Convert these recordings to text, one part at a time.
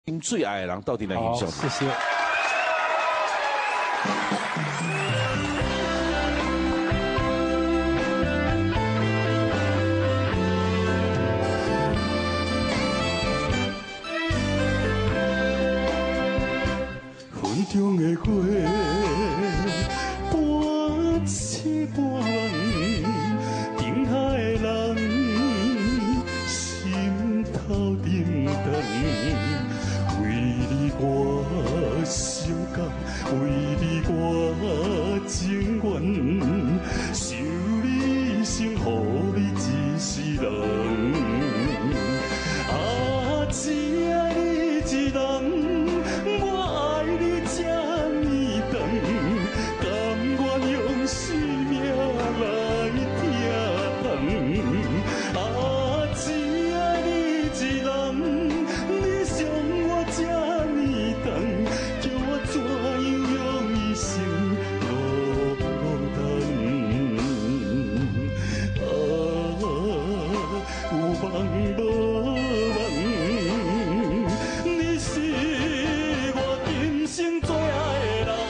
最爱的人到底来影响？ 谢谢。 云中的花，半痴半梦，定下的人，心头沉重。为你我伤感，为你我情愿，受你伤，予你一世人。啊，只爱你一人。 生命来疼痛，啊，只爱你一人，你伤我这呢重，叫我怎样用一生落汤？啊，有梦无梦，你是我今生最爱的人。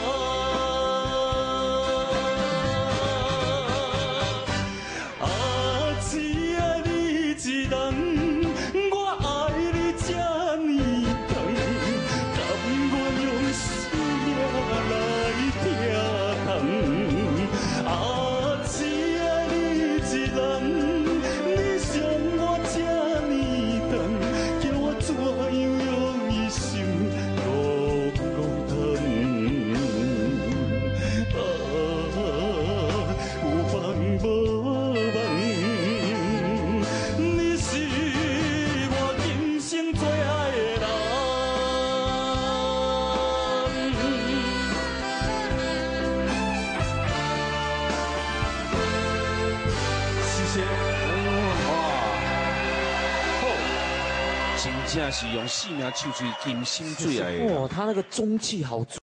一人，我爱你这呢重，甘愿用生命来疼痛。啊，只爱你一人，你伤我这呢重，叫我怎样用一生落汤？啊，有梦无？ 真正是用性命唱出今生最爱的。 哦，他那个中气好足。